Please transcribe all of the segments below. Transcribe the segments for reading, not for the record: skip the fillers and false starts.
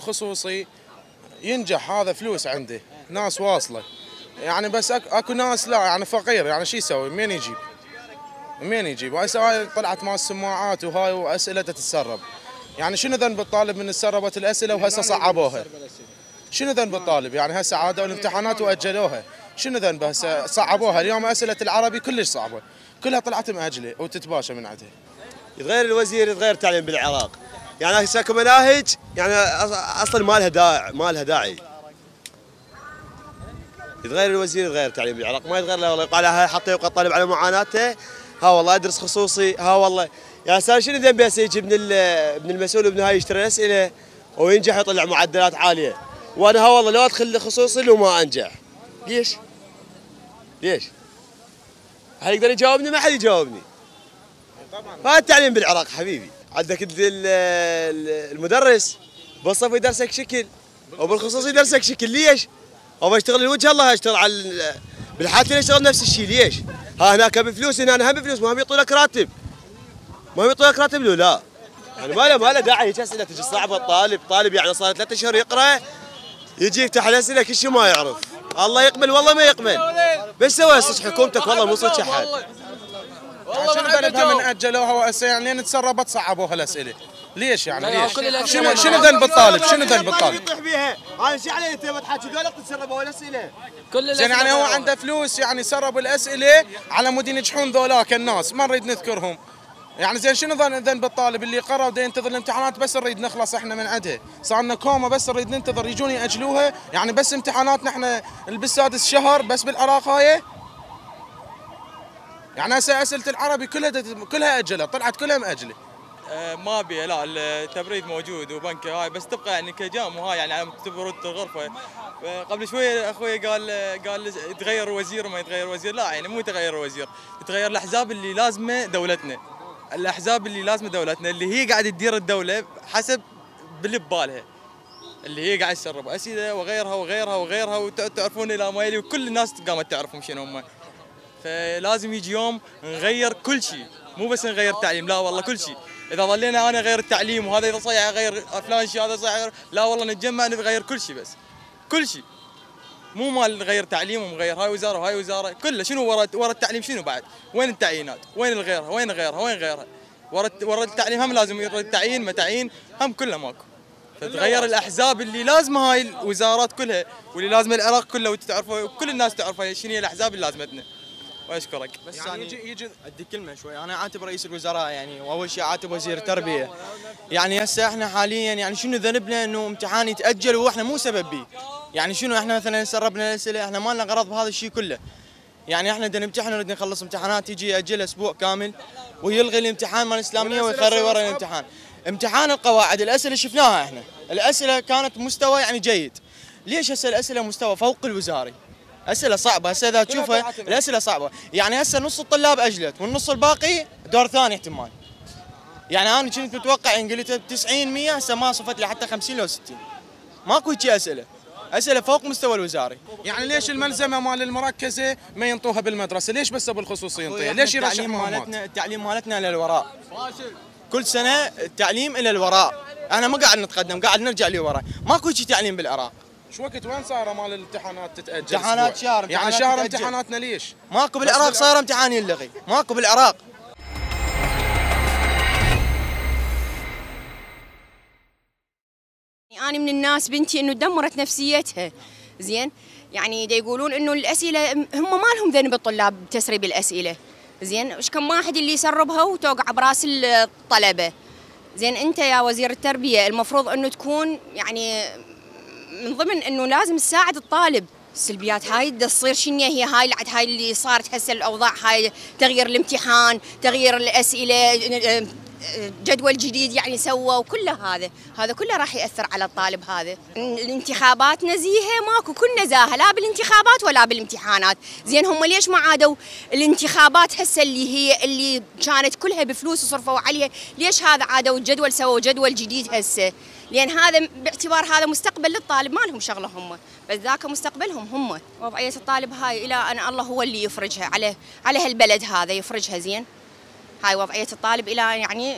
بالخصوصي ينجح هذا فلوس عنده، ناس واصله يعني، بس اكو ناس لا يعني فقير، يعني شو يسوي؟ منين يجيب؟ منين يجيب؟ هاي طلعت مال السماعات وهاي واسئله تتسرب. يعني شنو ذنب الطالب من تسربت الاسئله وهسه صعبوها؟ شنو ذنب الطالب؟ يعني هسه عادوا الامتحانات واجلوها، شنو ذنب هسه صعبوها؟ اليوم اسئله العربي كلش صعبه، كلها طلعت ماجله وتتباشى من عندها. يتغير الوزير، يتغير التعليم بالعراق. يعني هسه كمناهج يعني اصلا ما لها داعي. يتغير الوزير، يتغير التعليم بالعراق، ما يتغير لا والله يقال حتى يبقى الطالب على معاناته. ها والله ادرس خصوصي، ها والله يعني صار شنو ذنبي هسه يجي ابن المسؤول ابن هاي يشتري اسئله وينجح يطلع معدلات عاليه، وانا ها والله لو ادخل خصوصي لو ما انجح. ليش؟ ليش؟ هل يقدر يجاوبني؟ ما حد يجاوبني. طبعا هذا التعليم بالعراق حبيبي. عندك المدرس بالصف يدرسك شكل وبالخصوصي يدرسك شكل. ليش؟ هو بيشتغل الوجه الله، اشتغل على بالحالتين يشتغل نفس الشيء. ليش؟ ها هناك بفلوس، هنا هم بفلوس، ما بيعطوا لك راتب. ما بيعطوا لك راتب لو لا. يعني ما له داعي هيك اسئله تجي صعبه. طالب يعني صار 3 اشهر يقرا، يجي يفتح الاسئله كل شيء ما يعرف. الله يقبل والله ما يقبل. بس سوى صدق حكومتك والله مو صدق احد. شنو ذنبها من اجلوها وهسه يعني لين تسربت صعبوها الاسئله؟ ليش يعني ليش؟ شنو ذنب الطالب؟ شنو ذنب الطالب؟ يطيح بيها، انا شو علي انت بتحكي دول تسربوا الاسئله؟ زين يعني هو عنده فلوس يعني سربوا الاسئله على مود ينجحون ذولاك الناس، ما نريد نذكرهم. يعني زين شنو ذنب الطالب اللي قرا ودا ينتظر الامتحانات بس نريد نخلص احنا من عندها، صار لنا كوما بس نريد ننتظر يجون ياجلوها، يعني بس امتحاناتنا احنا بالسادس شهر بس بالعراق هاي. يعني هسه اسئله العربي كلها اجلت، طلعت كلها ماجله. ما بي لا، التبريد موجود وبنك هاي، بس تبقى يعني كجام وهاي يعني على تبرد الغرفه. قبل شويه اخوي قال يتغير وزير وما يتغير وزير، لا يعني مو يتغير وزير، يتغير الاحزاب اللي لازمه دولتنا. الاحزاب اللي لازمه دولتنا اللي هي قاعده تدير الدوله حسب باللي ببالها، اللي هي قاعده تسرب اسئله وغيرها وغيرها وغيرها، وتعرفون الى ما يلي، وكل الناس قامت تعرفهم شنو هم. فلازم يجي يوم نغير كل شيء، مو بس نغير تعليم، لا والله كل شيء. اذا ظلينا انا غير التعليم وهذا اذا صيع غير فلان شيء، هذا صيع لا والله نتجمع نغير كل شيء، بس كل شيء، مو مال نغير تعليم ومغير هاي وزاره وهاي وزاره كله. شنو ورا التعليم؟ شنو بعد؟ وين التعيينات؟ وين الغيرها؟ وين غيرها؟ وين غيرها؟ ورا التعليم هم لازم التعيين متعيين هم كله ماكو. فتغير الاحزاب اللي لازمه هاي الوزارات كلها، واللي لازمه العراق كله، وتعرفوا كل الناس تعرفها شنو هي الاحزاب اللي لازمتنا. واشكرك. بس يعني يجي ادي كلمه شوي. انا عاتب رئيس الوزراء يعني، واول شيء عاتب وزير التربيه. يعني هسه احنا حاليا يعني شنو ذنبنا انه امتحان يتاجل واحنا مو سبب به؟ يعني شنو احنا مثلا سربنا الاسئله، احنا ما لنا غرض بهذا الشيء كله. يعني احنا بدنا نمتحن نريد نخلص امتحانات، يجي ياجل اسبوع كامل ويلغي الامتحان مال الاسلاميه ويخري ورا الامتحان. امتحان القواعد الاسئله شفناها احنا، الاسئله كانت مستوى يعني جيد. ليش هسه الاسئله مستوى فوق الوزاري؟ اسئله صعبه هسه اذا تشوفها الاسئله صعبه. يعني هسه نص الطلاب اجلت والنص الباقي دور ثاني احتمال. يعني انا كنت متوقع ان قلت 90 100، هسه ما صفت لي حتى 50 لو 60. ماكو هيك اسئله فوق مستوى الوزاري. يعني ليش الملزمه مال المركزه ما ينطوها بالمدرسه؟ ليش بس بالخصوصي ينطيها؟ ليش يرشح مهمات؟ التعليم مالتنا للوراء. كل سنه التعليم الى الوراء، احنا ما قاعد نتقدم، قاعد نرجع لوراء. ماكو هيك تعليم بالعراق. شو وقت وين صار مال الامتحانات تتاجل؟ امتحانات شهر، يعني شهر امتحاناتنا ليش؟ ماكو بالعراق صار امتحان يلغي، ماكو بالعراق. أنا من الناس بنتي إنه دمرت نفسيتها، زين؟ يعني دا يقولون إنه الأسئلة هم ما لهم ذنب الطلاب بتسريب الأسئلة، زين؟ إيش كم واحد اللي يسربها وتوقع براس الطلبة، زين؟ أنت يا وزير التربية المفروض إنه تكون يعني من ضمن إنه لازم تساعد الطالب. السلبيات هاي تصير شنو هي هاي هاي اللي صارت هسه الاوضاع هاي، تغيير الامتحان، تغيير الاسئله، جدول جديد يعني سووا، وكل هذا كله راح ياثر على الطالب. هذا الانتخابات نزيهه، ماكو كل نزاهه لا بالانتخابات ولا بالامتحانات. زين هم ليش ما عادوا الانتخابات هسه اللي كانت كلها بفلوس وصرفوا عليها؟ ليش هذا عادوا الجدول، سووا جدول جديد هسه؟ لان هذا باعتبار هذا مستقبل للطالب، ما لهم شغله هم، بس ذاك مستقبلهم هم. وضعيه الطالب هاي الى ان الله هو اللي يفرجها على هالبلد هذا، يفرجها. زين هاي وضعيه الطالب الى يعني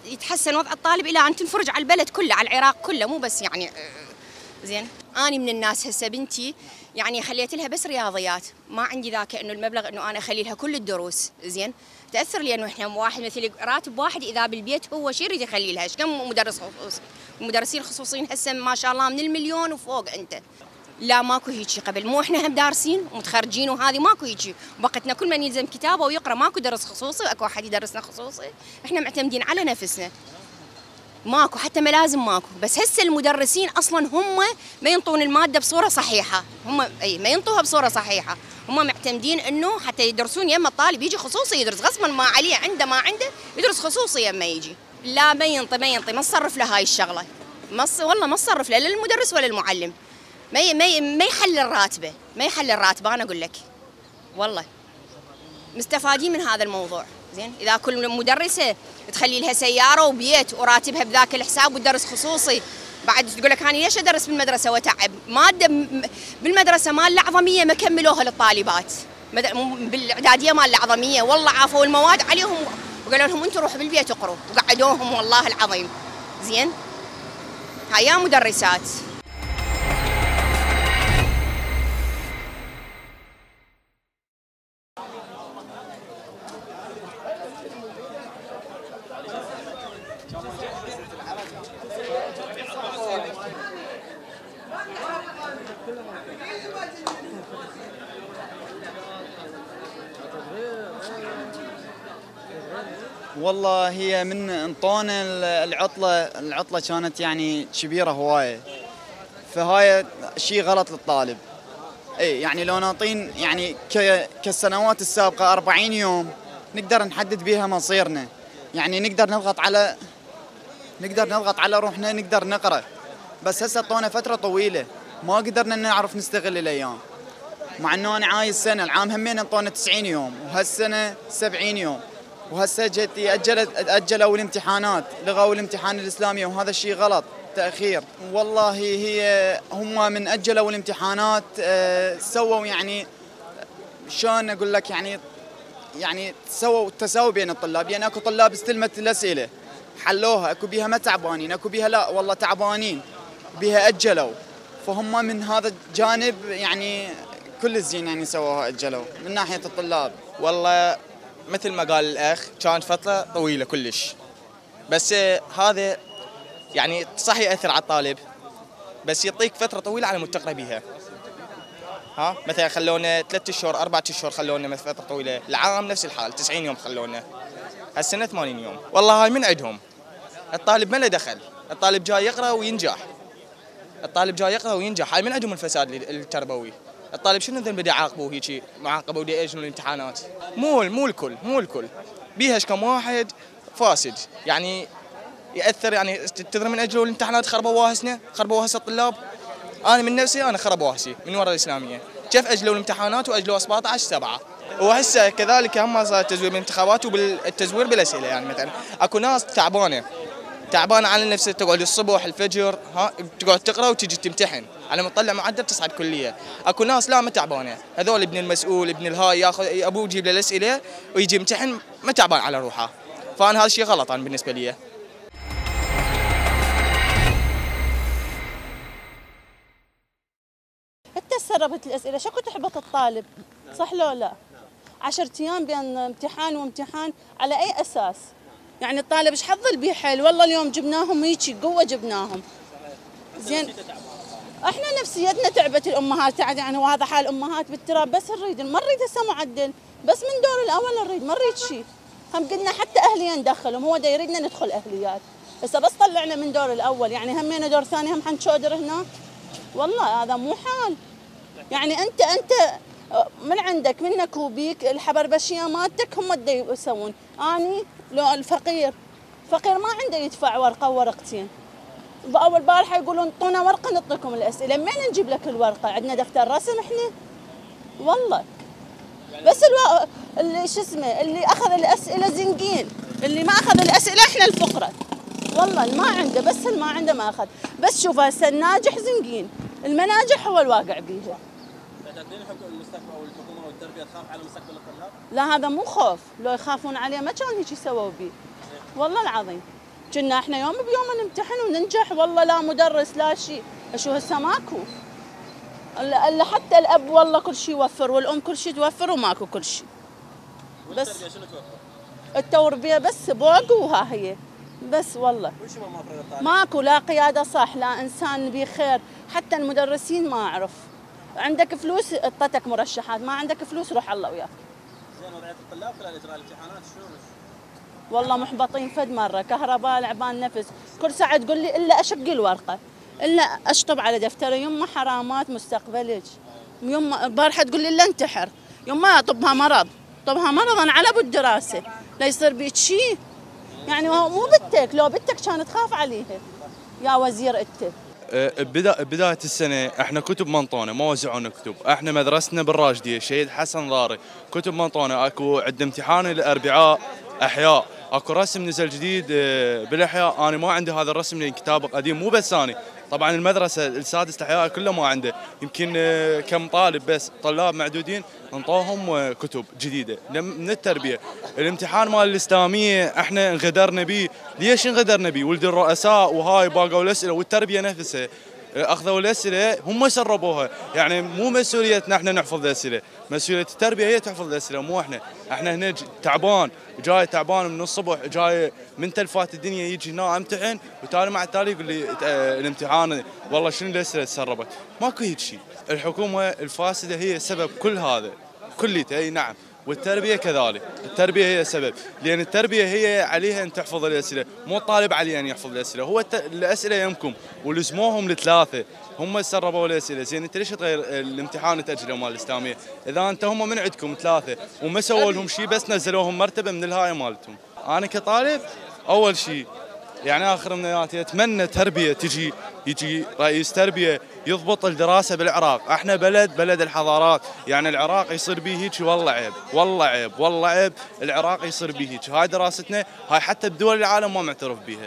يتحسن وضع الطالب الى ان تنفرج على البلد كله، على العراق كله، مو بس يعني زين. اني من الناس هسه بنتي يعني خليت لها بس رياضيات، ما عندي ذاك انه المبلغ انه انا اخلي لها كل الدروس، زين. تاثر لي انه احنا واحد مثل راتب واحد اذا بالبيت هو شي يريد يخلي لها، كم مدرس خصوصي؟ المدرسين الخصوصيين هسه ما شاء الله من المليون وفوق انت. لا ماكو هيجي قبل، مو احنا هم دارسين ومتخرجين وهذه ماكو هيجي، وقتنا كل من يلزم كتابه ويقرا، ماكو درس خصوصي واكو احد يدرسنا خصوصي، احنا معتمدين على نفسنا. ماكو حتى ملازم ماكو، بس هسه المدرسين اصلا هم ما ينطون الماده بصوره صحيحه، هم ما ينطوها بصوره صحيحه، هم معتمدين انه حتى يدرسون يما الطالب يجي خصوصي يدرس غصبا ما عليه، عنده ما عنده يدرس خصوصي يما يجي. لا ما ينطي ما نصرف له هاي الشغله، والله ما نصرف له لا للمدرس ولا المعلم، ما يحل الراتبه، ما يحل الراتبه، انا اقول لك والله مستفادين من هذا الموضوع. زين اذا كل مدرسه تخلي لها سياره وبيت وراتبها بذاك الحساب وتدرس خصوصي، بعد تقول لك انا ليش ادرس بالمدرسه واتعب؟ ماده بالمدرسه مال العظميه ما كملوها للطالبات، بالاعداديه مال العظميه والله عافوا المواد عليهم وقالوا لهم انتم روحوا بالبيت اقروا، وقعدوهم والله العظيم. زين هاي يا مدرسات. والله هي من انطونا العطلة كانت يعني كبيرة هواية، فهاي شيء غلط للطالب. اي يعني لو نعطين يعني كالسنوات السابقة 40 يوم نقدر نحدد بها مصيرنا، يعني نقدر نضغط على روحنا، نقدر نقرأ. بس هسه طونا فترة طويلة ما قدرنا نعرف نستغل الأيام، مع انه انا عايز سنة العام همين انطونا 90 يوم وهالسنة 70 يوم، وهسه جت أجلوا الامتحانات، لغوا الامتحان الإسلامي، وهذا الشيء غلط تأخير. والله هي هم من أجلوا الامتحانات سووا يعني شلون أقول لك يعني سووا تساوي بين الطلاب، يعني اكو طلاب استلمت الأسئلة حلوها، اكو بيها ما تعبانين، اكو بيها لا والله تعبانين بيها أجلوا، فهم من هذا الجانب يعني كل الزين يعني سووها أجلوا من ناحية الطلاب. والله مثل ما قال الأخ كانت فترة طويلة كلش، بس هذا يعني صح يأثر على الطالب، بس يعطيك فترة طويلة على مود تقرأ بيها. مثلا خلونا 3 أشهر 4 أشهر، خلونا مثل فترة طويلة. العام نفس الحال 90 يوم خلونا، هالسنة 80 يوم. والله هاي من عندهم، الطالب ما له دخل، الطالب جاي يقرأ وينجح، الطالب جاي يقرأ وينجح، هاي من عندهم الفساد التربوي. الطالب شنو ذنب بدي يعاقبوه هيجي معاقبه ودي يأجلوا الامتحانات؟ مو الكل بيها كم واحد فاسد يعني يأثر، يعني تدري من أجلوا الامتحانات خربوا واهسنا الطلاب. أنا من نفسي أنا خرب واهسي من وراء الإسلامية، كيف أجلوا الامتحانات وأجلوا 17/7، وهسه كذلك هم صار تزوير بالانتخابات وبالتزوير بالأسئلة. يعني مثلا أكو ناس تعبانة على نفسها، تقعد الصبح الفجر تقعد تقرأ وتجي تمتحن على ما تطلع معدل تصعد كلية. اكو ناس لا ما تعبانة، هذول ابن المسؤول ابن الهاي ياخذ ابوه يجيب له الأسئلة ويجي يمتحن ما تعبان على روحه، فأنا هذا الشيء غلط أنا بالنسبة لي. حتى سربت الأسئلة شكو تحبط الطالب، صح لو لا؟ 10 أيام بين امتحان وامتحان على أي أساس؟ يعني الطالب ايش حظ البيه حيل، والله اليوم جبناهم هيجي قوه جبناهم. زين احنا نفسيتنا تعبت، الامهات تعب يعني، وهذا حال امهات بالتراب، بس ما نريد هسه معدل، بس من دور الاول نريد، ما نريد شيء. هم قلنا حتى اهليه ندخلهم، هو دا يريدنا ندخل اهليات، هسه بس طلعنا من دور الاول، يعني همينا دور ثاني هم حنشودر هنا، والله هذا مو حال. يعني انت من عندك منك وبيك الحبربشيه مالتك هم دا يسوون. اني لو الفقير ما عنده يدفع ورقه وورقتين، باول بارحه يقولون انطونا ورقه نعطيكم الاسئله، من نجيب لك الورقه؟ عندنا دفتر رسم احنا والله. بس اللي شو اسمه اللي اخذ الاسئله زنقين، اللي ما اخذ الاسئله احنا الفقراء والله. اللي ما عنده بس اللي ما عنده ما اخذ. بس شوف هسه الناجح زنقين، المناجح هو الواقع بيها. المستقبل او الحكومه والتربيه تخاف على مستقبل الطلاب؟ لا هذا مو خوف، لو يخافون عليه ما كانوا هيك يسووا بيه والله العظيم. كنا احنا يوم بيوم نمتحن وننجح، والله لا مدرس لا شيء. شو هسه ماكو، الا حتى الاب والله كل شيء يوفر والام كل شيء توفر وماكو كل شيء. بس والتربية شنو توفر؟ التربيه بس بوق وها هي بس والله وش ما موفر للطالب؟ ماكو لا قياده صح لا انسان بخير. حتى المدرسين ما اعرف، عندك فلوس اعطتك مرشحات، ما عندك فلوس روح الله وياك. زين وضعية الطلاب خلال اجراء الامتحانات شلون؟ والله محبطين فد مره، كهرباء لعبان نفس، كل ساعه تقول لي الا اشق الورقه الا اشطب على دفتري، يمه حرامات مستقبلك، يمه البارحه تقول لي الا انتحر، يمه طبها مرض، طبها مرض على ابو الدراسه، لا يصير بيك شيء. يعني مو بنتك، لو بنتك كانت تخاف عليها يا وزير انت. بداية السنة احنا كتب منطونة، ما وزعونا كتب، احنا مدرستنا بالراشدية شهيد حسن ضاري، كتب منطونة، اكو عند امتحان الاربعاء احياء، اكو رسم نزل جديد بالاحياء، انا ما عندي هذا الرسم لان كتابه قديم مو بس اني، طبعا المدرسة السادس الاحياء كله ما عنده، يمكن كم طالب بس طلاب معدودين نطوهم كتب جديدة من التربية. الامتحان مال الإسلامية احنا انغدرنا به، ليش انغدرنا به؟ ولد الرؤساء وهاي باقوا الأسئلة والتربية نفسها اخذوا الأسئلة هم سربوها، يعني مو مسؤوليتنا احنا نحفظ الأسئلة، مسؤولية التربية هي تحفظ الأسئلة مو احنا هنا تعبان، جاي تعبان من الصبح، جاي من تلفات الدنيا، يجي هنا امتحن وتالي مع التالي يقول لي الامتحان والله شنو الأسئلة تسربت، ماكو هيك شيء. الحكومة الفاسدة هي سبب كل هذا كليته، اي نعم، والتربية كذلك، التربية هي سبب، لأن التربية هي عليها أن تحفظ الأسئلة، مو الطالب عليه أن يحفظ الأسئلة، هو الأسئلة يمكم ولزموهم لثلاثة، هم سربوا الأسئلة، زين أنت ليش تغير الامتحان تأجله مال الإسلامية؟ إذا أنت هم من عندكم ثلاثة وما سووا لهم شيء بس نزلوهم مرتبة من الهاية مالتهم. أنا كطالب أول شيء يعني آخر أمنياتي أتمنى تربية يجي رئيس تربية يضبط الدراسة بالعراق، احنا بلد الحضارات، يعني العراق يصير به هيك والله عيب، والله عيب، والله عيب العراق يصير به هيك، هاي دراستنا، هاي حتى بدول العالم ما معترف بها.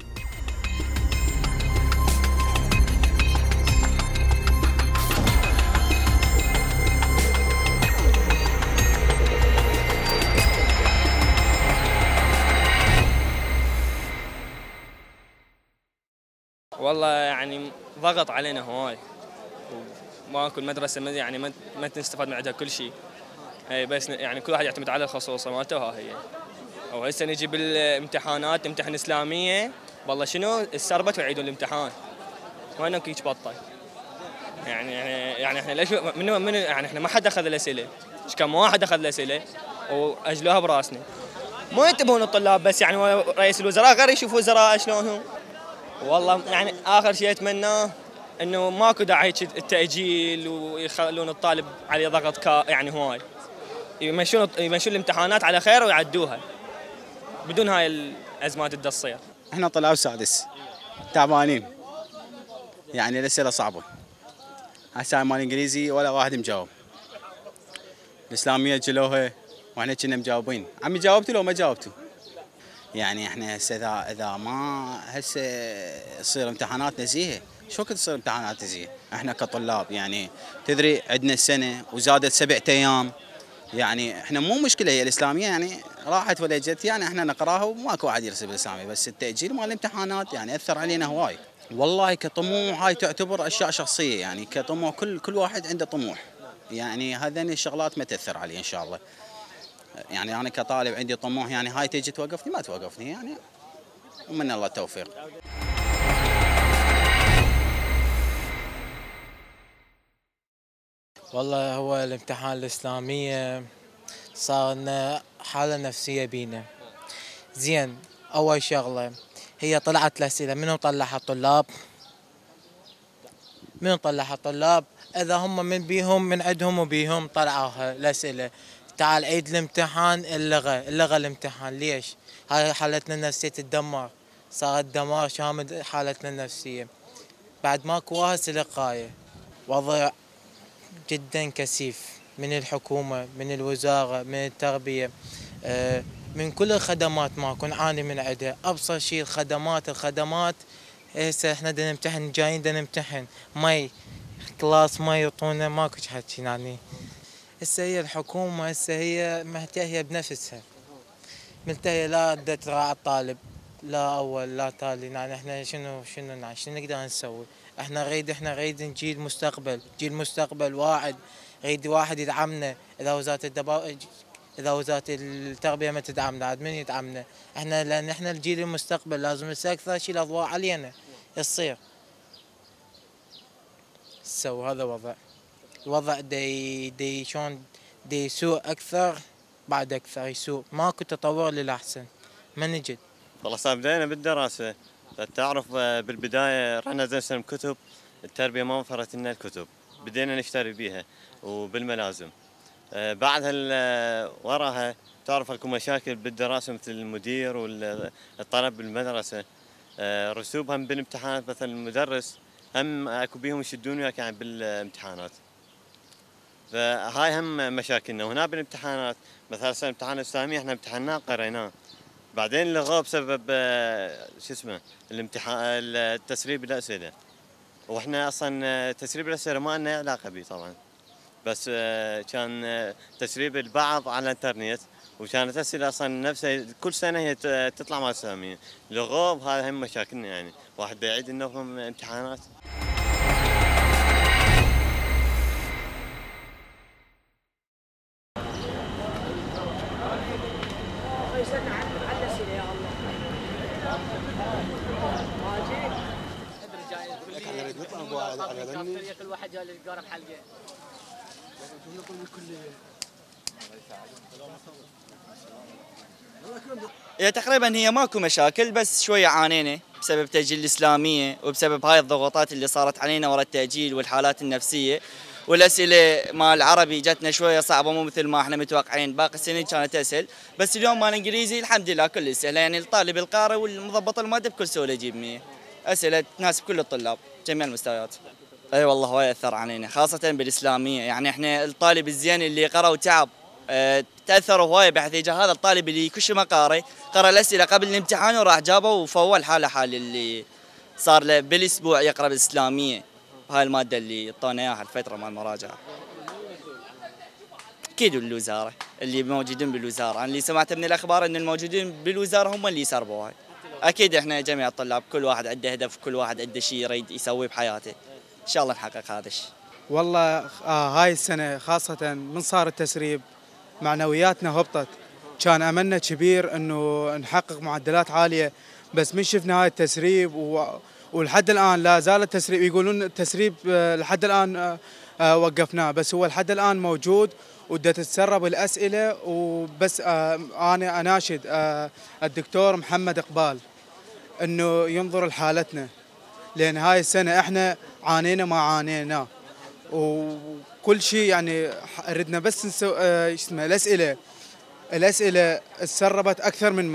والله يعني ضغط علينا هواي، وماكو المدرسة يعني ما تستفاد من عندها كل شيء، هي بس يعني كل واحد يعتمد على الخصوصة مالته، ها هي. وهسه نجي بالامتحانات نمتحن إسلامية، والله شنو السربت ويعيدون الامتحان، وين هيك بطل. يعني احنا ليش من يعني احنا ما حد اخذ الأسئلة، ايش كم واحد اخذ الأسئلة واجلوها براسنا. مو ينتبهون الطلاب بس، يعني رئيس الوزراء غير يشوف وزراء شلونهم. والله يعني اخر شيء اتمناه انه ماكو داعي التاجيل ويخلون الطالب عليه ضغط يعني هواي، يمشون الامتحانات على خير ويعدوها بدون هاي الازمات اللي تصير. احنا طلاب سادس تعبانين، يعني الاسئله صعبه، هسه مال الانجليزي ولا واحد مجاوب، الاسلاميه جلوها واحنا كنا مجاوبين. عمي جاوبتوا لو ما جاوبتوا؟ يعني احنا هسه اذا ما هسه تصير امتحانات نزيهه، شو كنت تصير امتحانات نزيهه؟ احنا كطلاب يعني تدري عندنا السنه وزادت 7 ايام، يعني احنا مو مشكله هي الاسلاميه يعني راحت ولا جت، يعني احنا نقراها وماكو واحد يرسل بالاسلاميه، بس التاجيل مال الامتحانات يعني اثر علينا هواي. والله كطموح هاي تعتبر اشياء شخصيه، يعني كطموح كل واحد عنده طموح، يعني هذين الشغلات ما تاثر علي ان شاء الله. يعني أنا كطالب عندي طموح، يعني هاي تجي توقفني ما توقفني، يعني ومن الله التوفيق. والله هو الامتحان الإسلامية صار لنا حالة نفسية بينا. زين أول شغلة هي طلعت الأسئلة، منو طلعها؟ الطلاب. منو طلعها؟ الطلاب. إذا هم من بيهم من عندهم وبيهم طلعوها الأسئلة، تعال عيد الامتحان، اللغة الامتحان. ليش؟ هاي حالتنا النفسية تتدمر، صارت دمار شامل حالتنا النفسية. بعد ماكو واهس لقاية، وضع جدا كثيف من الحكومة، من الوزارة، من التربية، من كل الخدمات ماكو نعاني من عندها. أبسط شيء الخدمات هسه احنا بدنا نمتحن، جايين بدنا نمتحن، مي كلاس مي يعطونا، ماكو حكي يعني. هسه هي الحكومة هسه هي ملتهية بنفسها، ملتهية لا تراعي الطالب لا اول لا تالي. يعني احنا شنو نقدر نسوي؟ احنا نريد جيل مستقبل واعد، نريد واحد يدعمنا. اذا وزارة التربية ما تدعمنا عاد من يدعمنا؟ لان احنا الجيل المستقبل، لازم اكثر شيء الاضواء علينا يصير. سووا هذا الوضع دي شلون دي يسوء اكثر، بعد اكثر يسوء، ماكو تطور للاحسن، ما نجد. والله صار بدينا بالدراسة، تعرف بالبداية رحنا نستلم كتب التربية، ما وفرت لنا الكتب، بدينا نشتري بيها وبالملازم. بعدها وراها تعرف اكو مشاكل بالدراسة مثل المدير والطلب بالمدرسة، رسوبها بالامتحانات، مثلا المدرس هم اكو بيهم يشدون وياك يعني بالامتحانات. فهاي هم مشاكلنا. وهنا بالامتحانات مثلا الامتحان الاسلامي احنا امتحناه قريناه، بعدين لغوه بسبب الامتحان التسريب الاسئله، واحنا اصلا تسريب الاسئله ما لنا علاقه به طبعا، بس كان تسريب البعض على الانترنت، وكانت اسئله اصلا نفسها كل سنه هي تطلع مع اسلاميه، لغوه. هذا هم مشاكلنا يعني، واحد يعيد انهم امتحانات. كل واحد جاي يتقارب حلقه. هي تقريبا هي ماكو مشاكل، بس شويه عانينا بسبب تأجيل الإسلامية، وبسبب هاي الضغوطات اللي صارت علينا ورا التأجيل والحالات النفسية، والأسئلة مال العربي جاتنا شويه صعبة، مو مثل ما احنا متوقعين. باقي السنين كانت أسهل، بس اليوم مال الإنجليزي الحمد لله كل سهلة، يعني الطالب القارئ والمضبط المادة بكل سهولة يجيب 100. أسئلة تناسب كل الطلاب جميع المستويات. اي والله هواي اثر علينا، خاصه بالاسلاميه. يعني احنا الطالب الزين اللي قرا وتعب تاثروا هواي، بحيث اجى هذا الطالب اللي كل شيء ما قرا الاسئله قبل الامتحان وراح جابه وفول حاله حال اللي صار له بالاسبوع يقرا بالاسلاميه. هاي الماده اللي اعطونا اياها الفتره مال المراجعه. اكيد الوزاره اللي موجودين بالوزاره، انا اللي سمعت من الاخبار ان الموجودين بالوزاره هم اللي يسربوها. اكيد احنا جميع الطلاب كل واحد عنده هدف، كل واحد عنده شيء يريد يسويه بحياته، ان شاء الله نحقق هذا الشيء. والله هاي السنه خاصه من صار التسريب معنوياتنا هبطت، كان املنا كبير انه نحقق معدلات عاليه، بس من شفنا هاي التسريب ولحد الان لا زال التسريب. يقولون التسريب لحد الان وقفناه، بس هو لحد الان موجود ودا تتسرب الاسئله. وبس انا اناشد الدكتور محمد اقبال انه ينظر لحالتنا، لان هاي السنه احنا عانينا ما عانينا، وكل شيء يعني ردنا بس نسوي الاسئله تسربت اكثر من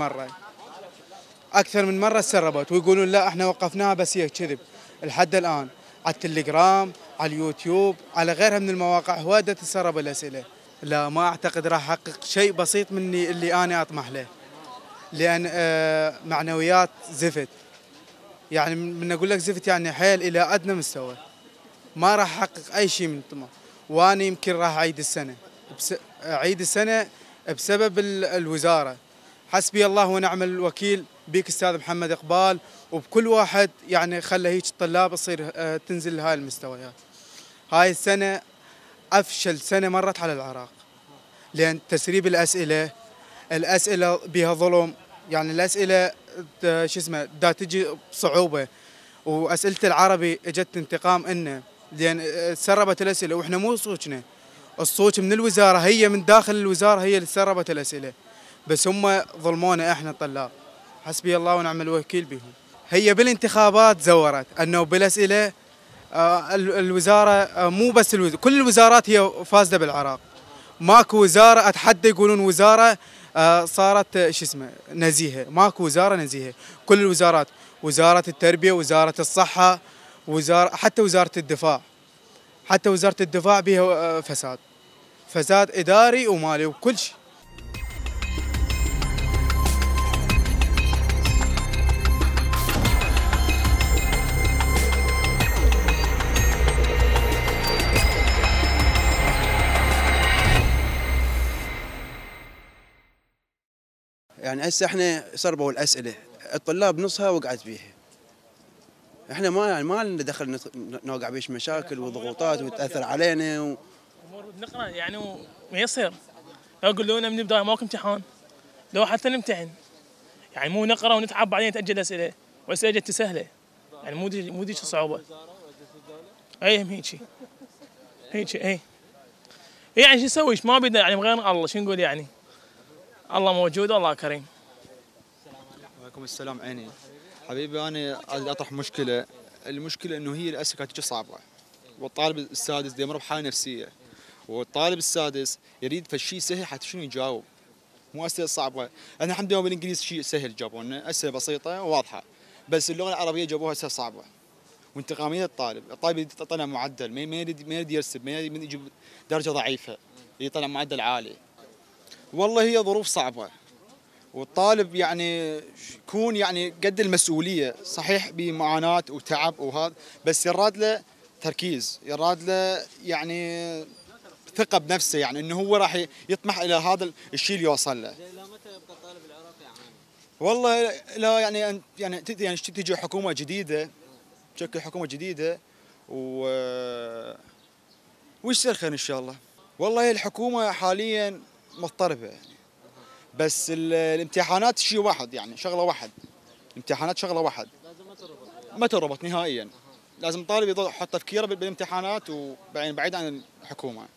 مره تسربت، ويقولون لا احنا وقفناها، بس هي كذب. لحد الان على التليجرام، على اليوتيوب، على غيرها من المواقع هوايه تتسرب الاسئله. لا ما اعتقد راح احقق شيء بسيط مني اللي انا اطمح له، لان معنويات زفت. يعني من اقول لك زفت يعني حيل الى ادنى مستوى، ما راح احقق اي شيء من الطموح. وانا يمكن راح اعيد السنه بسبب الوزاره. حسبي الله ونعم الوكيل بيك استاذ محمد اقبال، وبكل واحد يعني خلى هيك الطلاب تصير تنزل لهاي المستويات. هاي السنه افشل سنه مرت على العراق، لان تسريب الاسئله بها ظلم. يعني الاسئله دا تجي بصعوبه، واسئله العربي اجت انتقام لنا، لان تسربت الاسئله واحنا مو صوتنا، الصوت من الوزاره، هي من داخل الوزاره هي اللي تسربت الاسئله، بس هم ظلمونا احنا الطلاب. حسبي الله ونعم الوكيل بهم. هي بالانتخابات زورت انه بالاسئله الوزاره مو بس كل الوزارات هي فاسده بالعراق. ماكو وزاره اتحدى يقولون وزاره صارت نزيهه، ماكو وزاره نزيهه. كل الوزارات، وزاره التربيه، وزاره الصحه، حتى وزاره الدفاع بها فساد اداري ومالي وكل شيء. يعني هسه احنا سربوا الاسئله، الطلاب نصها وقعت بيها. احنا ما لنا دخل نوقع بيش مشاكل وضغوطات وتاثر علينا امور نقرا يعني وما يصير يقولون لنا من البدايه ماكو امتحان لو حتى نمتحن يعني مو نقرا ونتعب بعدين تاجل اسئله واسئله جت سهله يعني مو ديش الصعوبه. اي هيك اي يعني شو نسوي ما بينا يعني غير الله شو نقول يعني الله موجود والله كريم. وعليكم السلام. عيني حبيبي انا اطرح مشكله. المشكله انه هي الاسئله كانت صعبه والطالب السادس يمر بحاله نفسيه والطالب السادس يريد فشي سهل حتى شنو يجاوب مو اسئله صعبه. احنا الحمد لله بالانجليزي شيء سهل جابوا لنا اسئله بسيطه وواضحه بس اللغه العربيه جابوها اسئله صعبه وانتقاميه الطالب يطلع معدل ما يريد يرسب ما يريد يجيب درجه ضعيفه يطلع معدل عالي. والله هي ظروف صعبه والطالب يعني يكون يعني قد المسؤوليه صحيح بمعاناه وتعب وهذا بس يراد له تركيز يراد له يعني ثقه بنفسه يعني انه هو راح يطمح الى هذا الشيء اللي يوصل له. والله لا يعني تجي حكومه جديده تشكل حكومه جديده ويصير خير ان شاء الله. والله الحكومه حاليا مضطربه يعني بس الامتحانات شيء واحد يعني شغله واحد. الامتحانات شغله واحد ما تربط نهائيا. لازم الطالب يحط تفكيره بالامتحانات وبعيد عن الحكومه.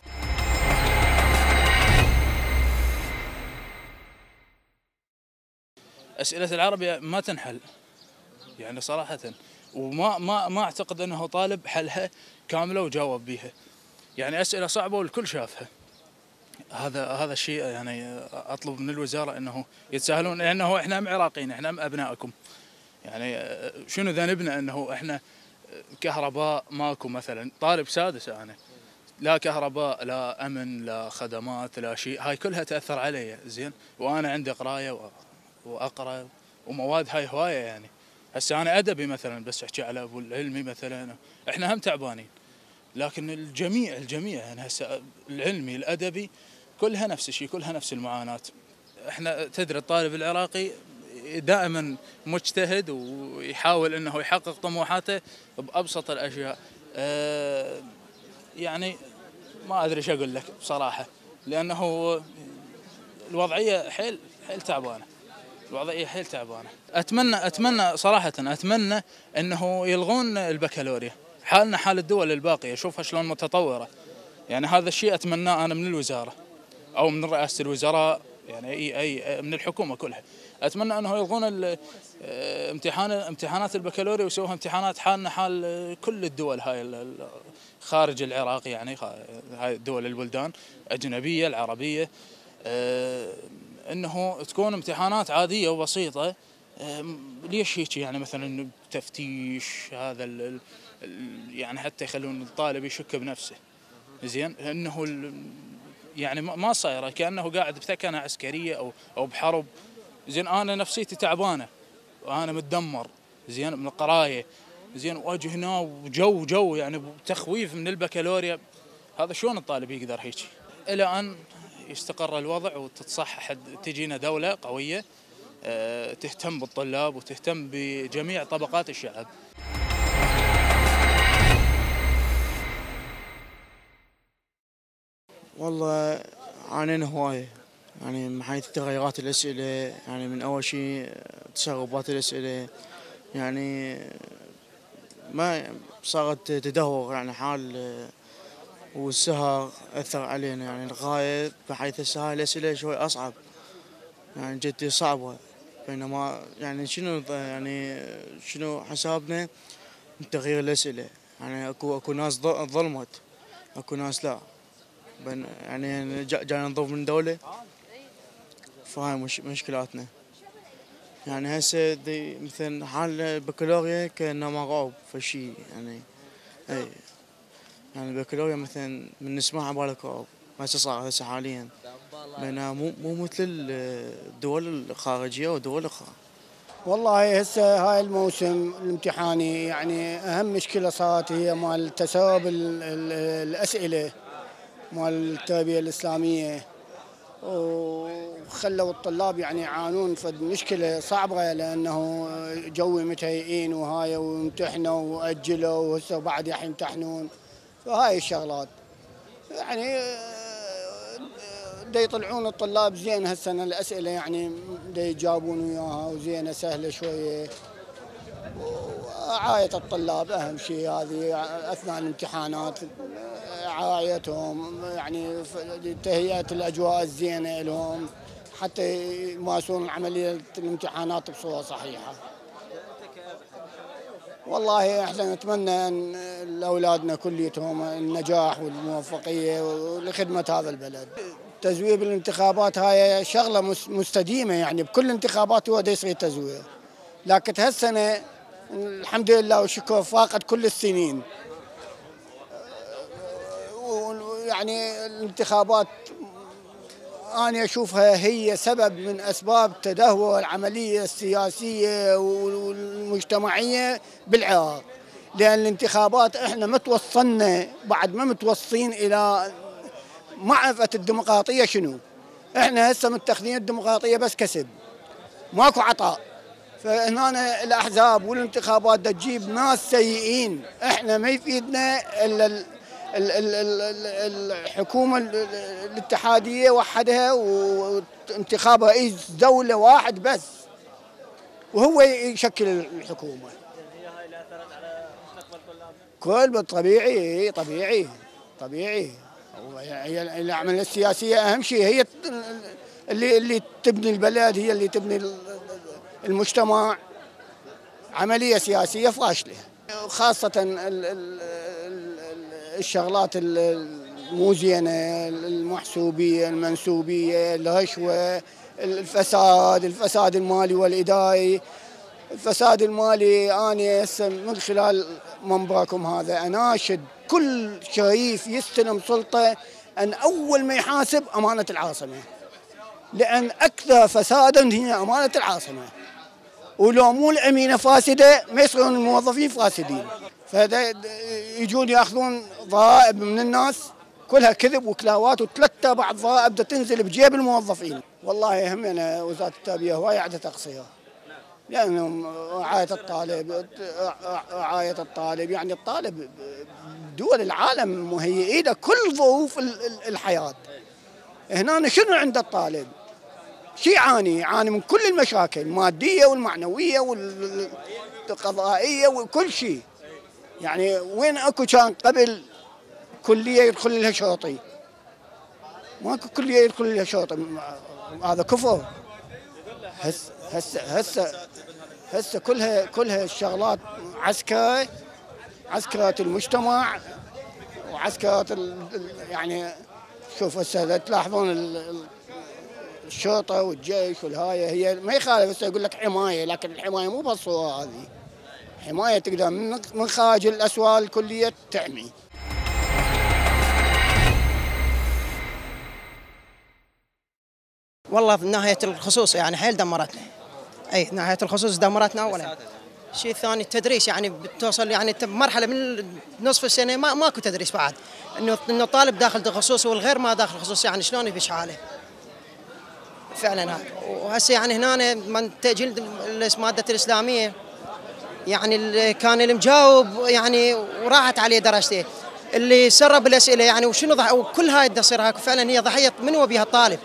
أسئلة العربي ما تنحل يعني صراحة وما أعتقد أنه طالب حلها كاملة وجاوب بيها يعني أسئلة صعبة والكل شافها. هذا الشيء يعني أطلب من الوزارة أنه يتساهلون لأنه إحنا عراقيين إحنا أبنائكم يعني شنو ذنبنا أنه إحنا كهرباء ماكو مثلا طالب سادس أنا لا كهرباء لا أمن لا خدمات لا شيء هاي كلها تأثر علي زين وأنا عندي قراية وأقرأ ومواد هاي هواية يعني هسه أنا أدبي مثلا بس أحكي على أبو العلمي مثلا إحنا هم تعبانين لكن الجميع يعني هسه العلمي الأدبي كلها نفس الشيء كلها نفس المعاناة. إحنا تدري الطالب العراقي دائما مجتهد ويحاول أنه يحقق طموحاته بأبسط الأشياء يعني ما أدري ايش أقول لك بصراحة لأنه الوضعية حيل تعبانة. الوضعية حيل تعبانة. أتمنى صراحة أتمنى أنه يلغون البكالوريا حالنا حال الدول الباقية شوفها شلون متطورة يعني هذا الشيء أتمناه أنا من الوزارة أو من رئاسة الوزراء يعني أي من الحكومة كلها. أتمنى أنه يلغون امتحانات البكالوريا ويسووها امتحانات حالنا حال كل الدول هاي خارج العراق يعني هاي الدول البلدان أجنبية العربية انه تكون امتحانات عاديه وبسيطه. ليش هيك يعني مثلا تفتيش هذا يعني حتى يخلون الطالب يشك بنفسه زين انه يعني ما صايره كانه قاعد بثكنه عسكريه او بحرب زين. انا نفسيتي تعبانه وانا متدمر زين من القرايه زين واجي هنا وجو يعني تخويف من البكالوريا. هذا شلون الطالب يقدر هيك الى ان يستقر الوضع وتتصحح تجينا دولة قوية تهتم بالطلاب وتهتم بجميع طبقات الشعب. والله عانينا هواية يعني من حيث تغيرات الأسئلة يعني من أول شيء تسربات الأسئلة يعني ما صارت تدهور يعني حال والسهر أثر علينا يعني الغاية بحيث هسه هاي الأسئلة شوي أصعب يعني جد صعبة بينما يعني شنو حسابنا من تغيير الأسئلة يعني أكو ناس ظلمت أكو ناس لا يعني جاي نضرب من دولة فهاي مشكلاتنا يعني هسه مثل حال البكالوريا كأنه مغصوب فشي يعني أي يعني البكالوريا مثلا من نسمعها بالك هسه صار هسه حاليا بينما مو مثل الدول الخارجيه والدول الاخرى. والله هسه هاي الموسم الامتحاني يعني اهم مشكله صارت هي مال تسرب الاسئله مال التربيه الاسلاميه خلوا الطلاب يعني يعانون فد مشكلة صعبة، لأنه جوي متهيئين وهاي وامتحنوا وأجلوا وهسه بعد يمتحنون. فهاي الشغلات يعني دا يطلعون الطلاب زين هالسنة الأسئلة يعني دا يجاوبون وياها وزينة سهلة شوية. رعاية الطلاب أهم شيء هذه أثناء الامتحانات، رعايتهم يعني تهيئة الأجواء الزينة لهم حتى يمارسون عملية الامتحانات بصورة صحيحة. والله احنا نتمنى ان لاولادنا كليتهم النجاح والموفقية لخدمة هذا البلد. تزوير بالانتخابات هاي شغلة مستديمة، يعني بكل انتخابات هو دا يصير تزوير، لكن هالسنة الحمد لله والشكر فاقت كل السنين. يعني الانتخابات أنا أشوفها هي سبب من أسباب تدهور العملية السياسية والمجتمعية بالعراق، لأن الانتخابات إحنا متوصلنا بعد ما متوصلين إلى معرفة الديمقراطية شنو. إحنا هسه متخذين الديمقراطية بس كسب، ماكو عطاء. فهنا الأحزاب والانتخابات دا تجيب ناس سيئين، إحنا ما يفيدنا إلا الحكومة الاتحادية وحدها وانتخاب رئيس دولة واحد بس وهو يشكل الحكومة. كل طبيعي طبيعي. هي العملية السياسية أهم شيء، هي اللي تبني البلد، هي اللي تبني المجتمع. عملية سياسية فاشلة، خاصة الشغلات المو زينة، المحسوبية، المنسوبية، الرشوة، الفساد المالي والإداري. الفساد المالي أنا هسه من خلال منبركم هذا أناشد كل شريف يستلم سلطة أن أول ما يحاسب أمانة العاصمة، لأن أكثر فسادا هي أمانة العاصمة، ولو مو الأمينة فاسدة ما يصيرون الموظفين فاسدين. فهذا يجون ياخذون ضرائب من الناس كلها كذب وكلاوات، وثلاثة بعض ضرائب تنزل بجيب الموظفين. والله همنا وزارة التربية هواي عندها تقصير، لأنهم رعاية الطالب يعني الطالب دول العالم مهيئين له كل ظروف الحياة. هنا شنو عند الطالب؟ شي يعاني من كل المشاكل المادية والمعنوية والقضائية وكل شيء. يعني وين اكو كان قبل كلية يدخل لها شرطي؟ ماكو كلية يدخل لها شرطي، هذا كفر. هسه كلها الشغلات عسكرة المجتمع وعسكرة يعني شوف هسه تلاحظون الشرطة والجيش والهاية هي ما يخالف. هسه يقول لك حماية، لكن الحماية مو بالصورة هذه. حماية تقدر من خارج الأسوار الكلية تعمي. والله من ناحية الخصوص يعني حيل دمرتنا. أي ناحية الخصوص دمرتنا أولا. الشيء الثاني التدريس، يعني بتوصل يعني بمرحلة من نصف السنة ماكو تدريس بعد، إنه الطالب داخل الخصوص والغير ما داخل الخصوص، يعني شلون يبيش حاله فعلا هذا. وهسه يعني هنا من تأجيل المادة الإسلامية يعني اللي كان المجاوب يعني وراحت عليه درجته، اللي سرب الأسئلة يعني وشنو وكل هاي تصير فعلا هي ضحية من هو بها الطالب.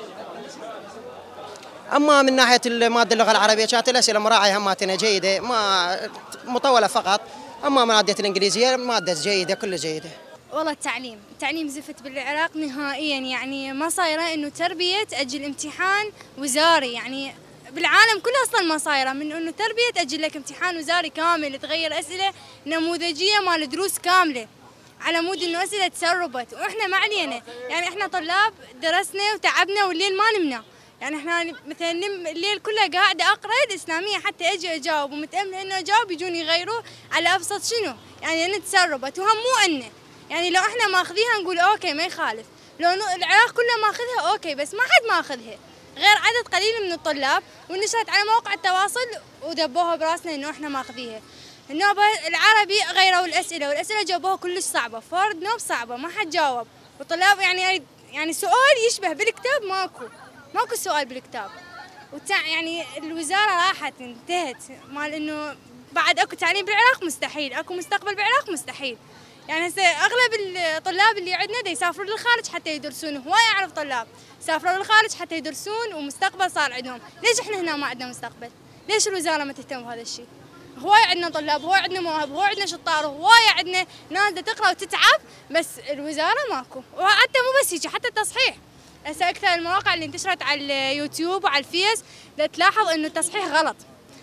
أما من ناحية المادة اللغة العربية كانت الأسئلة مراعية هماتنا جيدة، ما مطولة فقط. أما مادة الإنجليزية مادة جيدة كلها جيدة. والله التعليم زفت بالعراق نهائيا، يعني ما صايرة إنه تربية تأجل امتحان وزاري، يعني بالعالم كله أصلا ما صايرة من إنه تربية تأجل لك امتحان وزاري كامل، تغير أسئلة نموذجية مال دروس كاملة على مود إنه أسئلة تسربت، وإحنا ما علينا. يعني إحنا طلاب درسنا وتعبنا والليل ما نمنا، يعني إحنا مثلا الليل كله قاعدة أقرأ الإسلامية حتى أجي أجاوب، ومتأملة إنه أجاوب يجون يغيروا على أبسط شنو، يعني إن تسربت وهم مو إنه. يعني لو إحنا ماخذيها نقول أوكي ما يخالف، لو العراق كله ماخذها أوكي، بس ما حد ماخذها غير عدد قليل من الطلاب، ونشرت على مواقع التواصل ودبوها براسنا إنه إحنا ماخذيها. النوبة العربي غيروا الأسئلة، والأسئلة جاوبوها كلش صعبة، فورد نوب صعبة ما حد جاوب، والطلاب يعني سؤال يشبه بالكتاب ماكو، ماكو سؤال بالكتاب. يعني الوزارة راحت انتهت مال إنه بعد أكو تعليم بالعراق مستحيل، أكو مستقبل بالعراق مستحيل. يعني هسه أغلب الطلاب اللي عندنا دا يسافرون للخارج حتى يدرسون، هواي أعرف طلاب سافروا للخارج حتى يدرسون ومستقبل صار عندهم. ليش إحنا هنا ما عندنا مستقبل؟ ليش الوزارة ما تهتم بهذا الشيء؟ هواي عندنا طلاب، هواي عندنا مواهب، هواي عندنا شطار، هواي عندنا ناس دا تقرأ وتتعب، بس الوزارة ماكو. وحتى مو بس هيك، حتى التصحيح. هسه أكثر المواقع اللي انتشرت على اليوتيوب وعلى الفيس دا تلاحظ إنه التصحيح غلط.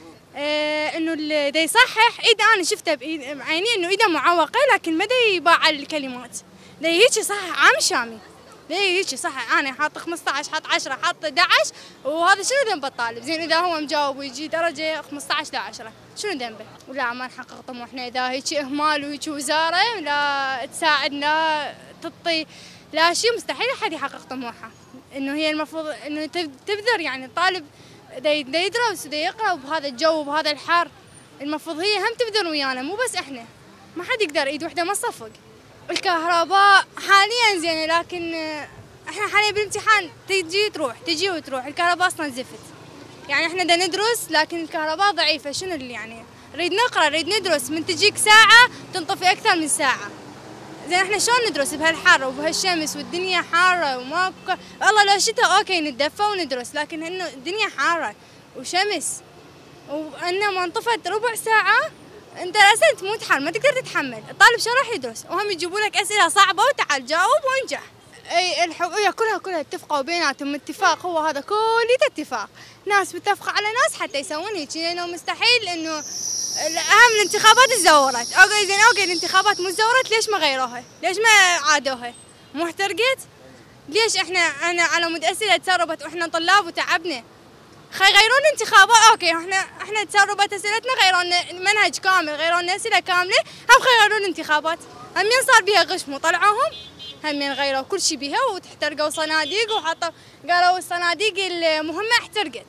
انه اللي دا يصحح ايده انا شفته بعيني انه ايده معوقه لكن ما دا يباع الكلمات، دا هيك صحح عام شامي، دا هيك صحح انا حاط 15 حاط 10 حاط 11 وهذا شنو ذنب الطالب؟ زين اذا هو مجاوب ويجي درجه 15 ل 10 شنو ذنبه؟ ولا ما نحقق طموحنا اذا هيك اهمال وهيك وزاره لا تساعدنا تعطي لا شيء، مستحيل احد يحقق طموحه. انه هي المفروض انه تبذر يعني الطالب دا يدرس ودا يقرا بهذا الجو وبهذا الحر، المفروض هي هم تبذر ويانا مو بس احنا. ما حد يقدر ايد وحده ما تصفق. الكهرباء حاليا زينه لكن احنا حاليا بالامتحان تجي تروح تجي وتروح، الكهرباء اصلا زفت. يعني احنا دا ندرس لكن الكهرباء ضعيفه، شنو اللي يعني نريد نقرا نريد ندرس من تجيك ساعه تنطفي اكثر من ساعه. زين احنا شلون ندرس بهالحر وبهالشمس والدنيا حاره وماكو والله لو شتاء اوكي نتدفى وندرس، لكن انه الدنيا حاره وشمس وانه ما انطفت ربع ساعه انت راسا تموت حر ما تقدر تتحمل. الطالب شو راح يدرس؟ وهم يجيبوا لك اسئله صعبه وتعال جاوب وانجح. اي الحقوق كلها اتفقوا بيناتهم اتفاق، هو هذا كله اتفاق، ناس متفقه على ناس حتى يسوون هيك، لانه مستحيل انه اهم الانتخابات تزورت. اوكي زين اوكي الانتخابات مو تزورت، ليش ما غيروها؟ ليش ما عادوها؟ مو احترقت؟ ليش احنا على مود اسئله تسربت واحنا طلاب وتعبنا؟ يغيرون انتخابات، اوكي احنا تسربت اسئلتنا غيرون منهج كامل، غيرون اسئله كامله، هم غيرون انتخابات، همين صار بيها غش مو طلعوهم؟ همين غيروا كل شيء بيها وتحترقوا صناديق وحطوا قالوا الصناديق المهمه احترقت.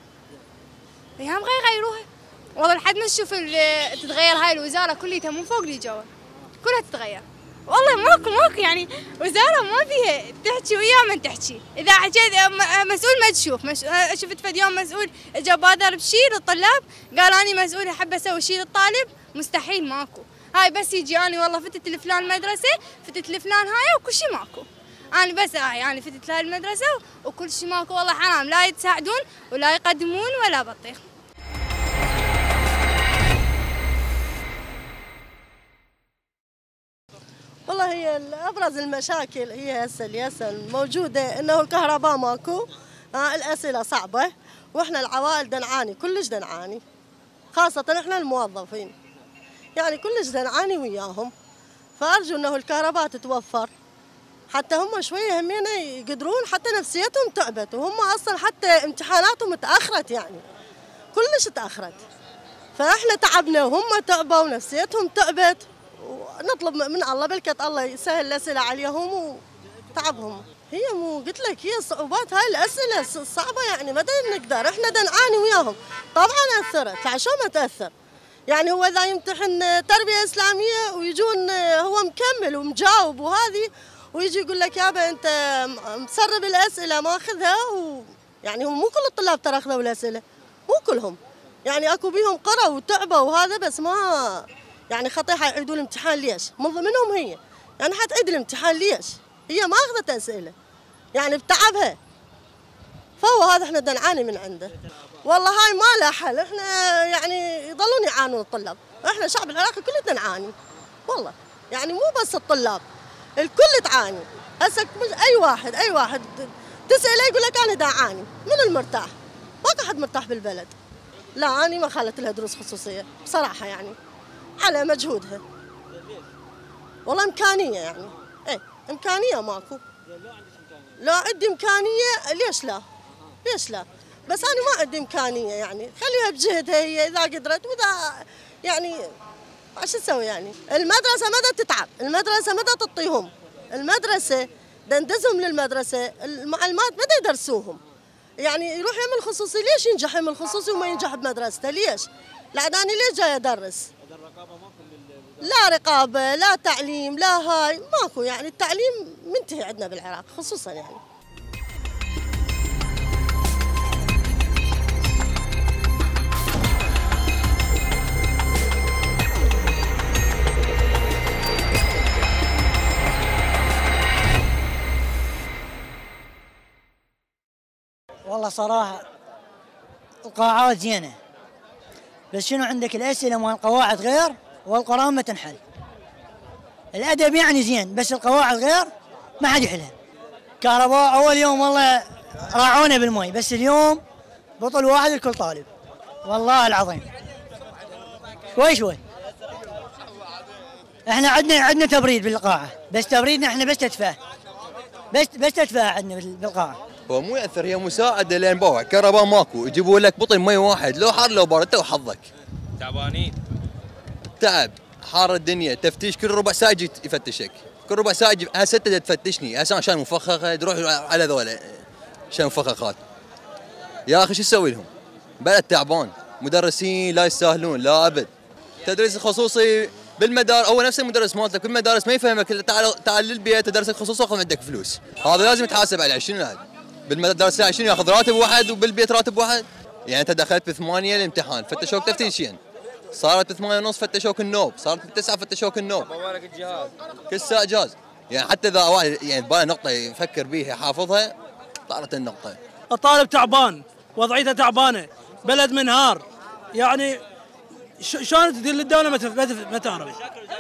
هم غيروها. والله لحد ما نشوف تتغير هاي الوزاره كلها من فوق لجوا كلها تتغير. والله ماكو يعني وزاره ما فيها تحكي وياه من تحكي، اذا حكيت مسؤول ما تشوف. شفت فد يوم مسؤول اجى بادر بشيء للطلاب قال اني مسؤول احب اسوي شيء للطالب، مستحيل ماكو. هاي بس يجي اني والله فتت لفلان مدرسه فتت لفلان هاي وكل شيء ماكو. انا بس هاي يعني فتت لهاي المدرسه وكل شيء ماكو. والله حرام لا يتساعدون ولا يقدمون ولا بطيخ. والله هي ابرز المشاكل هي هسه الموجوده انه الكهرباء ماكو، الاسئله صعبه واحنا العوائل نعاني كلش نعاني، خاصه احنا الموظفين يعني كلش نعاني وياهم. فارجو انه الكهرباء تتوفر حتى هم شويه همين يقدرون، حتى نفسيتهم تعبت وهم اصلا حتى امتحاناتهم تاخرت يعني كلش تاخرت، فاحنا تعبنا وهم تعبوا ونفسيتهم تعبت. ونطلب من الله بالكت الله يسهل الاسئله عليهم وتعبهم. هي مو قلت لك هي صعوبات هاي الاسئله الصعبه يعني ما نقدر احنا نعاني وياهم. طبعا اثرت، لا شو ما تاثر يعني هو اذا يمتحن تربيه اسلاميه ويجون هو مكمل ومجاوب وهذه ويجي يقول لك يابا انت مسرب الاسئله ماخذها يعني هم مو كل الطلاب ترى اخذوا الاسئله، مو كلهم يعني اكو بيهم قرأوا وتعبوا وهذا، بس ما يعني خطي حيعيدوا الامتحان ليش؟ من ضمنهم هي يعني حتعيد الامتحان ليش؟ هي ما اخذت اسئله يعني بتعبها. فهو هذا احنا نعاني من عنده. والله هاي ما لها حل، احنا يعني يظلون يعانون الطلاب، احنا الشعب العراقي كلنا نعاني. والله يعني مو بس الطلاب، الكل تعاني. هسه اي واحد تساله يقول لك انا دا اعاني، من المرتاح؟ ماكو احد مرتاح بالبلد. لا انا ما خلت لها دروس خصوصيه بصراحه يعني على مجهودها. والله امكانيه يعني امكانيه ماكو. لو عندي امكانيه ليش لا؟ ليش لا؟ بس انا ما عندي امكانيه يعني خليها بجهدها هي اذا قدرت، واذا يعني شو تسوي يعني؟ المدرسه مدى تتعب، المدرسه مدى تعطيهم، المدرسه دندزهم للمدرسه، المعلمات مدى يدرسوهم. يعني يروح يعمل خصوصي، ليش ينجح يعمل خصوصي وما ينجح بمدرسته؟ ليش؟ لعداني ليش جاي ادرس؟ لا رقابه، لا تعليم، لا هاي ماكو يعني. التعليم منتهي عندنا بالعراق خصوصا يعني. والله صراحة القاعات زينة، بس شنو عندك الأسئلة مال القواعد غير والقرآن ما تنحل. الأدب يعني زين بس القواعد غير ما حد يحلها. كهرباء أول يوم والله راعونا بالمي، بس اليوم بطل واحد لكل طالب والله العظيم. شوي احنا عندنا تبريد بالقاعة، بس تبريدنا احنا بس تدفئة، بس تدفئة عندنا بالقاعة. هو مو ياثر، هي مساعده لان بوع كهرباء ماكو، يجيبوا لك بطل مي واحد لو حار لو بارد وحظك. تعبانين تعب حار الدنيا، تفتيش كل ربع ساعه يجي يفتشك، كل ربع ساعه هسه انت تفتشني هسه عشان مفخخه تروح على ذولا عشان مفخخات. يا اخي شو تسوي لهم؟ بلد تعبان، مدرسين لا يستاهلون لا ابد. تدريس الخصوصي بالمدارس هو نفس المدرس مالتك بالمدارس ما يفهمك، تعال للبيت تدرسك خصوصي واخذ عندك فلوس، هذا لازم يتحاسب عليه. شنو هذا؟ بالمدرسة 20 ياخذ راتب واحد وبالبيت راتب واحد. يعني انت دخلت ب8 الامتحان فتشوك تفتيشين، صارت ب8:30 فتشوك النوب، صارت ب9 فتشوك النوب. الجهاز كل ساعة جهاز. يعني حتى اذا واحد يعني بقى نقطة يفكر بيها حافظها طارت النقطة. الطالب تعبان، وضعيته تعبانة، بلد منهار، يعني شلون تدير للدولة ما تعرف.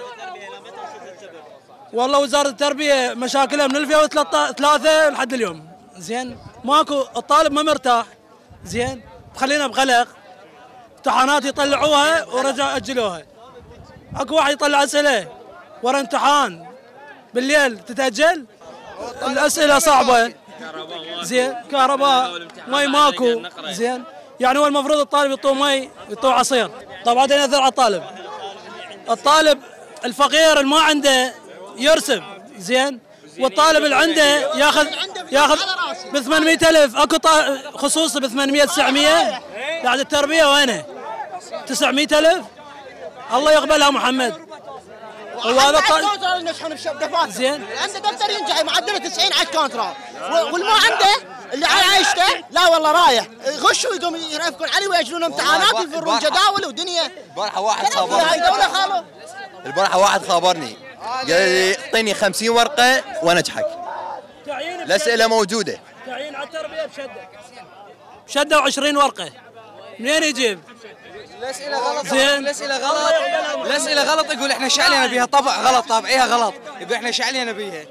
والله وزارة التربية مشاكلها من 2003 لحد اليوم. زين ماكو، الطالب ما مرتاح. زين تخلينا بقلق، امتحانات يطلعوها ورجع اجلوها. اكو واحد يطلع اسئله ورا امتحان بالليل تتاجل، الاسئله صعبه. زين كهرباء مي ماكو. زين يعني هو المفروض الطالب يعطوه مي يعطوه عصير. طبعا ياثر على الطالب. الطالب الفقير اللي ما عنده يرسب. زين والطالب اللي عنده ياخذ ب 800,000. اكو خصوصي ب 800 900. بعد التربيه وينه؟ 900,000 الله يقبلها محمد. وهذا الطالب نشحن بدفاتر زين، عنده دفتر ينجح معدله 90 على الكونترا، والما عنده اللي على عيشته لا والله رايح يغشوا ويقوم يرافقون عليه ويأجلون امتحانات ويفرون جداول ودنيا. البارحه واحد خابرني، البارحه واحد خابرني قال لي اعطيني 50 ورقه وانجحك. الاسئله موجوده. تعيين على التربيه بشده و20 ورقه منين يجيب؟ الاسئله غلط. زين الاسئله غلط، الاسئله غلط. يقول احنا شعلنا بيها طبع غلط، طابعيها غلط، يقول احنا شعلنا بيها.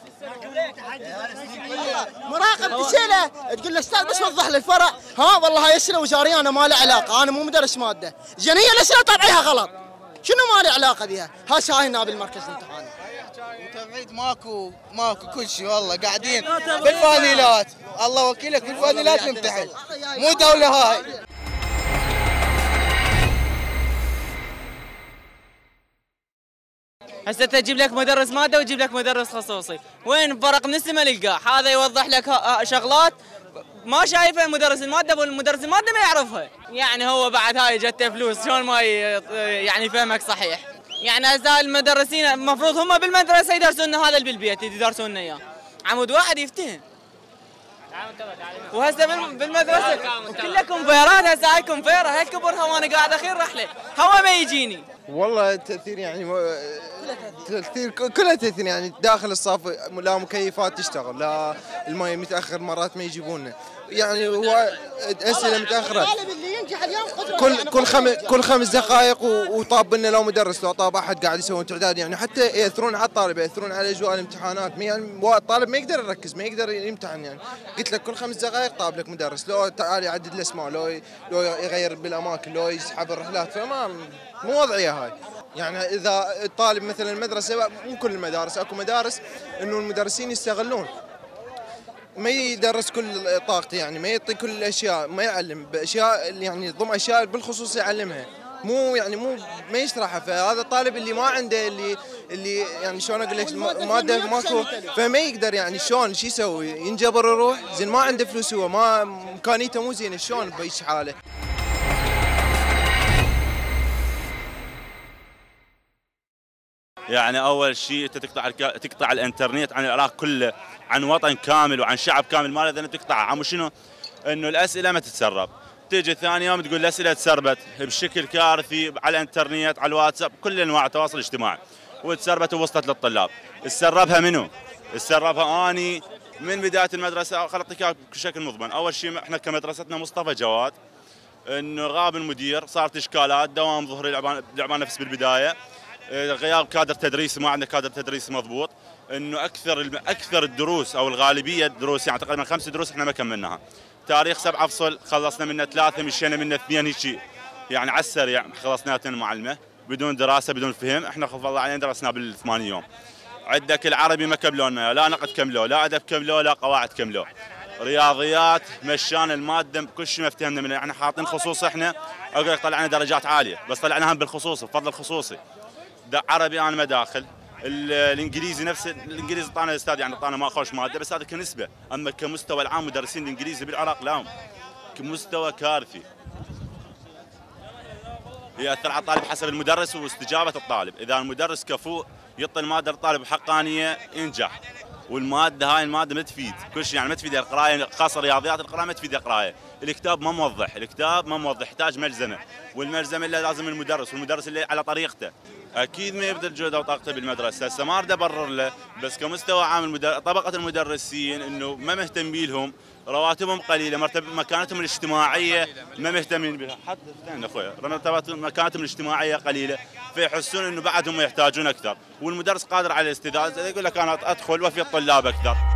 مراقب تسأله تقول له استاذ بس وضح لي الفرع، ها والله هاي اسئله وزاريه انا ما لي علاقه، انا مو مدرس ماده. زين هي الاسئله طابعيها غلط، شنو ما لي علاقه بها؟ ها شاهدنا بالمركز الامتحاني. وتبعيد ماكو كل شيء، والله قاعدين بالفانيلات، الله وكيلك بالفانيلات نمتحن، مو دوله هاي. هسه تجيب لك مدرس ماده ويجيب لك مدرس خصوصي، وين فرق من السما نلقاه؟ هذا يوضح لك شغلات ما شايفها مدرس الماده والمدرس الماده ما يعرفها. يعني هو بعد هاي جته فلوس شلون ما يعني يفهمك صحيح. يعني هسه المدرسين المفروض هم بالمدرسه يدرسون لنا هذا اللي بالبيت يدرسون لنا اياه. عمود واحد يفتهم. وهسه بالمدرسه كلها كونفيرات. هسه هاي كونفيره هالكبرها وانا قاعد اخير رحله هوا ما يجيني. والله التاثير يعني تاثير كلها تاثير، يعني داخل الصف لا مكيفات تشتغل، لا الماي متاخر مرات ما يجيبونه، يعني هو اسئله متاخره. كل 5 دقائق وطاب لنا لو مدرس لو طاب احد قاعد يسوون تعداد، يعني حتى ياثرون على الطالب، ياثرون على اجواء الامتحانات. يعني الطالب ما يقدر يركز، ما يقدر يمتحن. يعني قلت لك كل 5 دقائق طاب لك مدرس، لو تعال يعدد الاسماء، لو يغير بالاماكن، لو يسحب الرحلات، فما مو وضعيه هاي. يعني اذا الطالب مثلا المدرسه، مو كل المدارس، اكو مدارس انه المدرسين يستغلون، ما يدرس كل طاقته، يعني ما يعطي كل الاشياء، ما يعلم باشياء، يعني ضم اشياء بالخصوص يعلمها، مو ما يشرحها. فهذا الطالب اللي ما عنده اللي يعني شلون اقول لك ماده ماكو، فما يقدر، يعني شلون شو يسوي؟ ينجبر يروح، زين ما عنده فلوس، هو ما امكانيته مو زينه، شلون بيش حاله؟ يعني اول شيء انت تقطع الانترنت عن العراق كله، عن وطن كامل وعن شعب كامل، ما لازم تقطعه. عمو شنو؟ انه الاسئله ما تتسرب. تيجي ثاني يوم تقول الاسئله تسربت بشكل كارثي على الانترنت، على الواتساب، كل انواع التواصل الاجتماعي، وتسربت ووصلت للطلاب. تسربها منو؟ تسربها اني من بدايه المدرسه خل اعطيك بشكل مضمن. اول شيء احنا كمدرستنا مصطفى جواد، انه غاب المدير، صارت اشكالات، دوام ظهري لعبان نفس بالبدايه، غياب كادر تدريسي، ما عندنا كادر تدريسي مضبوط، انه اكثر الدروس او الغالبيه الدروس يعني تقريبا 5 دروس احنا ما كملناها. تاريخ 7 فصل خلصنا منه 3، مشينا منه 2 هيك يعني على السريع، خلصنا 2 معلمه بدون دراسه بدون فهم. احنا خف الله علينا درسناه بال8 يوم. عندك العربي ما كملوا لنا، لا نقد كملوه، لا ادب كملوه، لا قواعد كملوه. رياضيات مشانا الماده بكل شيء ما افتهمنا منه، احنا حاطين خصوص، احنا اقول لك طلعنا درجات عاليه بس طلعنا هم بالخصوص بفضل الخصوصي. عربي انا ما داخل، الانجليزي نفس الانجليزي طانا الاستاذ يعني طانا ما خوش ماده بس هذا كنسبه، اما كمستوى العام مدرسين الانجليزي بالعراق لا كمستوى كارثي. ياثر على الطالب حسب المدرس واستجابه الطالب، اذا المدرس كفؤ يعطي الماده للطالب بحقانيه ينجح، والماده هاي الماده ما تفيد كل شيء يعني ما تفيد القرايه، خاصه رياضيات القرايه ما تفيد القرايه، الكتاب ما موضح، الكتاب ما موضح، يحتاج ملزمه، والملزمه اللي لازم المدرس، والمدرس اللي على طريقته. اكيد ما يبذل جهده وطاقته بالمدرسه، هسه ما اريد ابرر له، بس كمستوى عام طبقه المدرسين انه ما مهتم لهم، رواتبهم قليله، مكانتهم الاجتماعيه ما مهتمين بها، حتى اخوي مكانتهم الاجتماعيه قليله، فيحسون انه بعدهم يحتاجون اكثر، والمدرس قادر على الاستزاده، يقول لك انا ادخل وفي الطلاب اكثر.